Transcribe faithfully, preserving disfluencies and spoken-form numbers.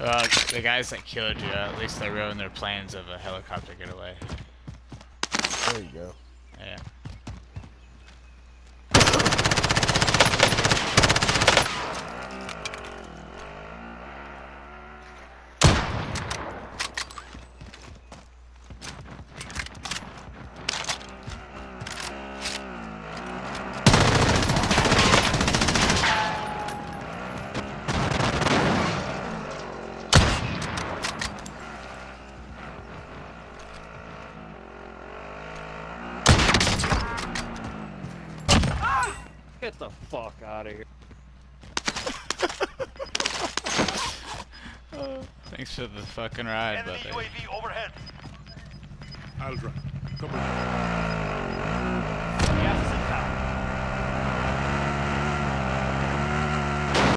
Well, the guys that killed you, at least they ruined their plans of a helicopter getaway. There you go. Yeah. Get the fuck out of here. Oh, thanks for the fucking ride, Enemy buddy. U A V overhead. I'll drive. Come on.